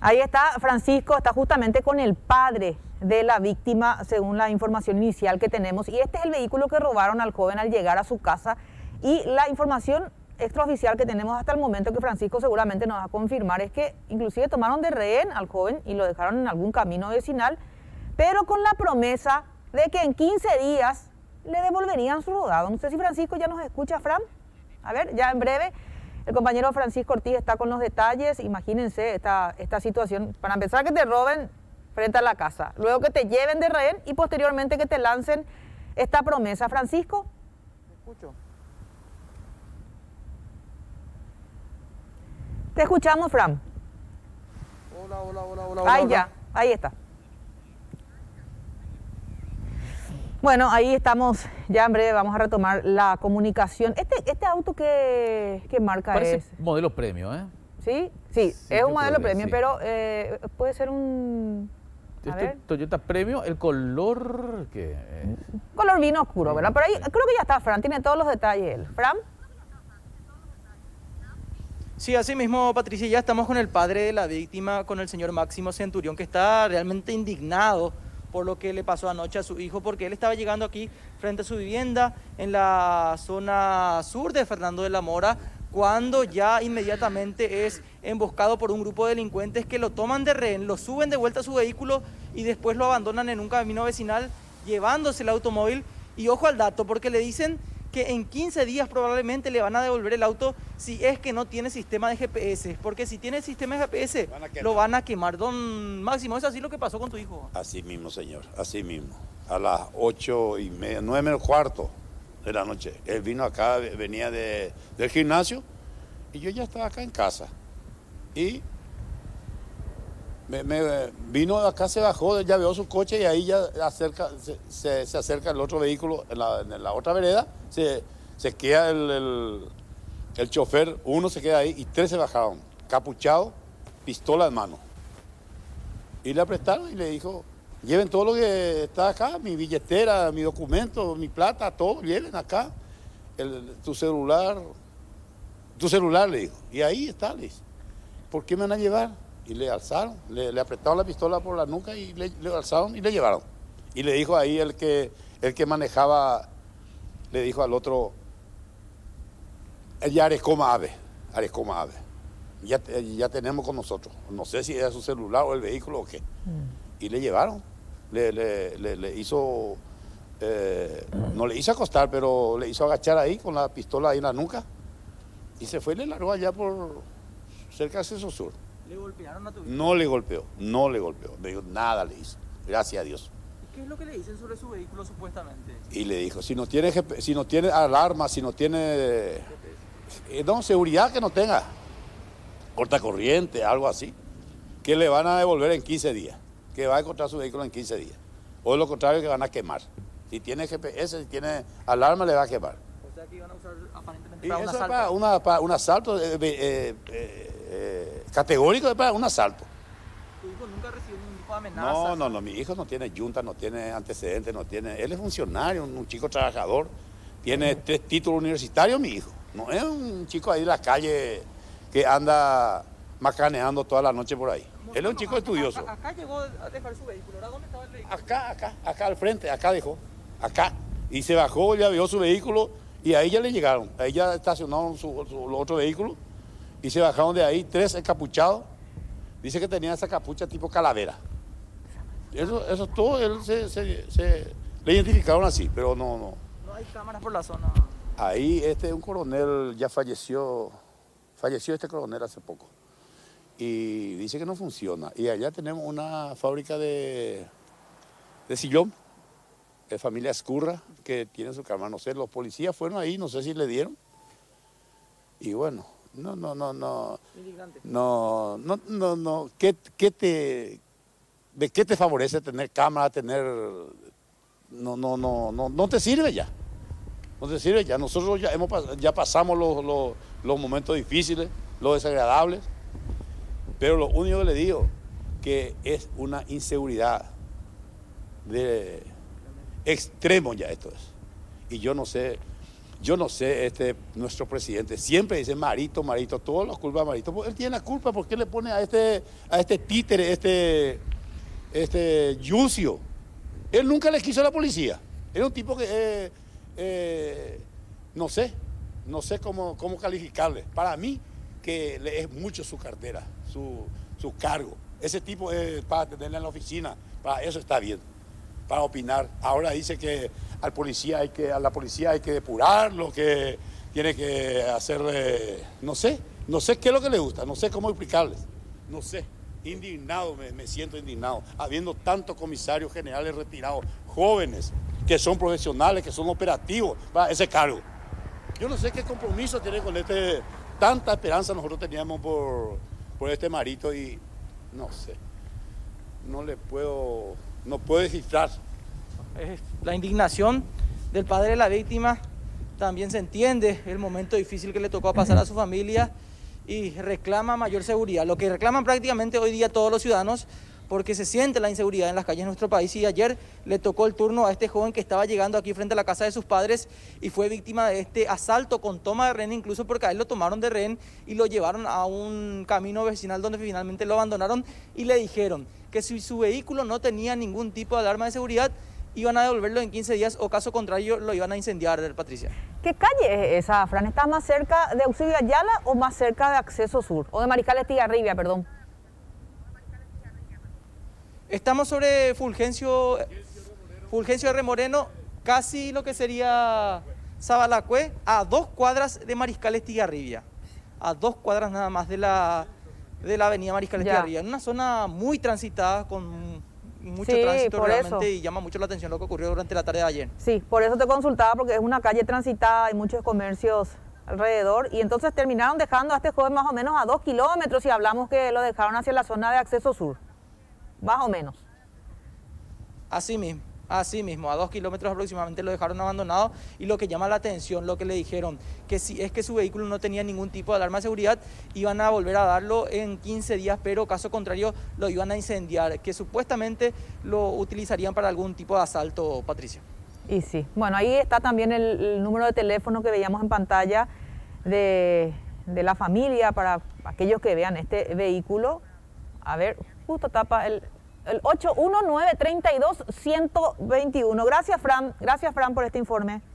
Ahí está Francisco, está justamente con el padre de la víctima, según la información inicial que tenemos. Y este es el vehículo que robaron al joven al llegar a su casa. Y la información extraoficial que tenemos hasta el momento, que Francisco seguramente nos va a confirmar, es que inclusive tomaron de rehén al joven y lo dejaron en algún camino vecinal, pero con la promesa de que en 15 días le devolverían su rodado. No sé si Francisco ya nos escucha, Fran. A ver, ya en breve. El compañero Francisco Ortiz está con los detalles. Imagínense esta situación. Para empezar, que te roben frente a la casa. Luego que te lleven de rehén y posteriormente que te lancen esta promesa. Francisco. Te escucho. Te escuchamos, Fran. Hola. Ahí ya, ahí está. Bueno, ahí estamos, ya en breve vamos a retomar la comunicación. Este auto, ¿qué marca Parece es? modelo premio, ¿eh? ¿Sí? Sí, es un modelo premium, sí. pero puede ser un... A ver. Toyota Premio, el color que es. Color vino oscuro, ¿verdad? Pero ahí creo que ya está, Fran, tiene todos los detalles él. ¿Fran? Sí, así mismo, Patricia, ya estamos con el padre de la víctima, con el señor Máximo Centurión, que está realmente indignado por lo que le pasó anoche a su hijo, porque él estaba llegando aquí frente a su vivienda en la zona sur de Fernando de la Mora, cuando ya inmediatamente es emboscado por un grupo de delincuentes que lo toman de rehén, lo suben de vuelta a su vehículo y después lo abandonan en un camino vecinal, llevándose el automóvil. Y ojo al dato, porque le dicen que en 15 días probablemente le van a devolver el auto si es que no tiene sistema de GPS, porque si tiene sistema de GPS lo van a quemar. Don Máximo, ¿es así lo que pasó con tu hijo? Así mismo, señor, así mismo. A las 8:30, 9:15 de la noche, él vino acá, venía del gimnasio y yo ya estaba acá en casa. Y me vino de acá, se bajó, ya veo su coche y ahí ya se acerca el otro vehículo en la otra vereda, se queda el chofer, uno se queda ahí y 3 se bajaron, capuchado, pistola en mano. Y le apretaron y le dijo, lleven todo lo que está acá, mi billetera, mi documento, mi plata, todo, lleven acá, tu celular le dijo. Y ahí está, le dice, ¿por qué me van a llevar? Y le alzaron, le apretaron la pistola por la nuca y le alzaron y le llevaron. Y le dijo ahí el que manejaba, le dijo al otro, ya Arescoma Ave. Ya tenemos con nosotros. No sé si era su celular o el vehículo o qué. Y le llevaron. Le hizo, no le hizo acostar, pero le hizo agachar ahí con la pistola ahí en la nuca. Y se fue y le largó allá por cerca de Acceso Sur. ¿Le golpearon a tu hijo? No le golpeó. Me dijo, nada le hizo. Gracias a Dios. ¿Qué es lo que le dicen sobre su vehículo supuestamente? Y le dijo, si no tiene alarma, si no tiene... no, seguridad que no tenga. Cortacorriente, algo así. Que le van a devolver en 15 días. Que va a encontrar su vehículo en 15 días. O de lo contrario, que van a quemar. Si tiene GPS, si tiene alarma, le va a quemar. O sea que iban a usar aparentemente Y para un eso asalto. es para un asalto categórico, es para un asalto. ¿Tu hijo nunca recibió ningún tipo de amenaza? No, mi hijo no tiene yunta, no tiene antecedentes, él es funcionario, un chico trabajador, tiene 3 títulos universitarios mi hijo, no es un chico ahí de la calle que anda macaneando toda la noche por ahí, él es un chico estudioso. Acá llegó a dejar su vehículo, ¿ahora dónde estaba el vehículo? Acá al frente, acá dejó, acá, y se bajó, ya vio su vehículo y ahí ya le llegaron, ahí ya estacionaron los otros vehículos y se bajaron de ahí 3 encapuchados. Dice que tenía esa capucha tipo calavera. Eso todo, él le identificaron así, pero no. No hay cámaras por la zona. Ahí un coronel ya falleció este coronel hace poco. Y dice que no funciona. Y allá tenemos una fábrica de sillón, de familia Escurra, que tiene su cámara. No sé, los policías fueron ahí, no sé si le dieron. Y bueno. No. Indignante. No. ¿De qué te favorece tener cámara, no te sirve ya. No te sirve ya. Nosotros ya pasamos los momentos difíciles, los desagradables. Pero lo único que le digo, que es una inseguridad de extremo ya esto es. Y yo no sé, Yo no sé, nuestro presidente siempre dice Marito, Marito, todos los culpa a Marito. Pues él tiene la culpa, ¿por qué le pone a este títere, Yucio? Él nunca le quiso a la policía. Era un tipo que, no sé cómo calificarle. Para mí, que le es mucho su cartera, su cargo. Ese tipo para tenerla en la oficina, para eso está bien, para opinar. Ahora dice que a la policía hay que depurarlo, que tiene que hacer, no sé qué es lo que le gusta, no sé cómo explicarles, no sé. Indignado, me siento indignado, habiendo tantos comisarios generales retirados, jóvenes, que son profesionales, que son operativos para ese cargo. Yo no sé qué compromiso tiene con tanta esperanza nosotros teníamos por este Marito y no sé, no puedo descifrar. La indignación del padre de la víctima también se entiende, el momento difícil que le tocó pasar a su familia y reclama mayor seguridad, lo que reclaman prácticamente hoy día todos los ciudadanos, porque se siente la inseguridad en las calles de nuestro país. Y ayer le tocó el turno a este joven que estaba llegando aquí frente a la casa de sus padres y fue víctima de este asalto con toma de rehén, incluso porque a él lo tomaron de rehén y lo llevaron a un camino vecinal donde finalmente lo abandonaron y le dijeron que si su vehículo no tenía ningún tipo de alarma de seguridad, iban a devolverlo en 15 días o caso contrario lo iban a incendiar, Patricia. ¿Qué calle es esa, Fran? ¿Está más cerca de Eusebio Ayala o más cerca de Acceso Sur? O de Mariscal Estigarribia, perdón. Estamos sobre Fulgencio R. Moreno, casi lo que sería Sabalacue, a 2 cuadras de Mariscal Estigarribia. A 2 cuadras nada más de la avenida Mariscal Estigarribia. En una zona muy transitada, con mucho tránsito realmente, y llama mucho la atención lo que ocurrió durante la tarde de ayer. Sí, por eso te consultaba, porque es una calle transitada, hay muchos comercios alrededor, y entonces terminaron dejando a este joven más o menos a 2 kilómetros y hablamos que lo dejaron hacia la zona de Acceso Sur, más o menos. Así mismo, a 2 kilómetros aproximadamente lo dejaron abandonado, y lo que llama la atención, lo que le dijeron, que si es que su vehículo no tenía ningún tipo de alarma de seguridad, iban a volver a darlo en 15 días, pero caso contrario lo iban a incendiar, que supuestamente lo utilizarían para algún tipo de asalto, Patricia. Y sí, bueno, ahí está también el número de teléfono que veíamos en pantalla de la familia para aquellos que vean este vehículo. A ver, justo tapa el 819-32-121. Gracias, Fran, por este informe.